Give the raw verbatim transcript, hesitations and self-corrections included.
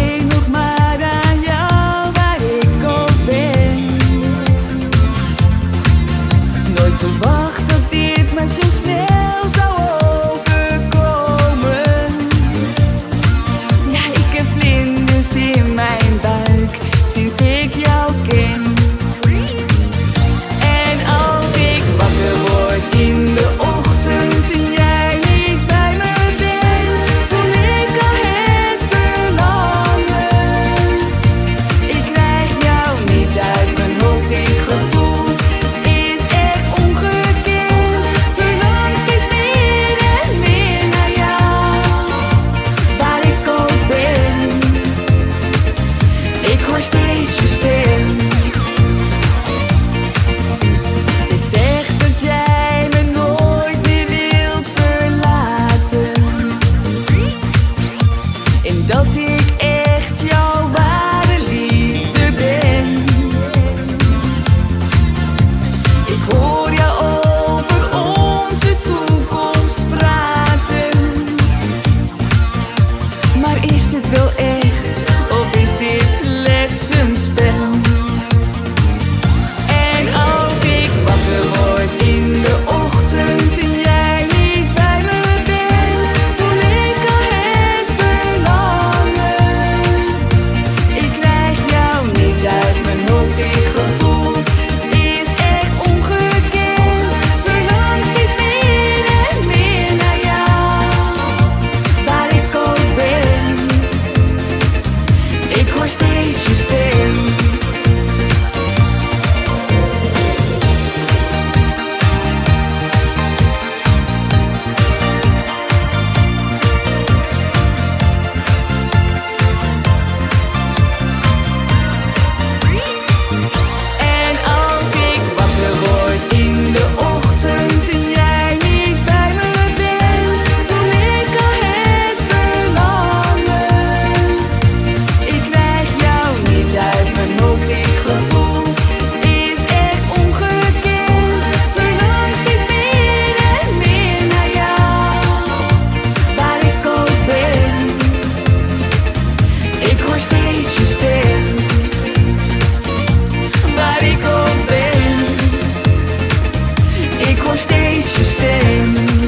denk nog maar aan jou waar ik ook ben. Nooit verwacht dat dit me zo snel zou overkomen. Ja, ik heb vlinders in mijn buik sinds ik jou ken. En als ik wakker word in de ochtend en jij niet bij me bent, voel ik al het verlangen. Ik krijg jou niet uit mijn hoofd, dit gevoel is echt ongekend. Verlang steeds meer en meer naar jou, waar ik ook ben. Ik hoor steeds je stem. Je zegt dat jij me nooit meer wilt verlaten en dat ik echt jouw ware liefde ben. Ik hoor jou over onze toekomst praten, maar is dit wel echt of is dit slechts een spel? En als ik wakker word in de ochtend en jij niet bij me bent, voel ik al het verlangen. Ik krijg jou niet uit mijn hoofd, dit gevoel is echt ongekend. Verlang steeds meer en meer naar jou, waar ik ook ben. Ik hoor steeds je stem. En als ik wakker word in de ochtend en jij niet bij me bent, voel ik al het verlangen. Ik krijg jou niet uit mijn hoofd, dit gevoel is echt ongekend. Verlang steeds meer en meer naar jou, waar ik ook ben. Ik hoor steeds je stem, waar ik ook ben. Ik hoor steeds je stem.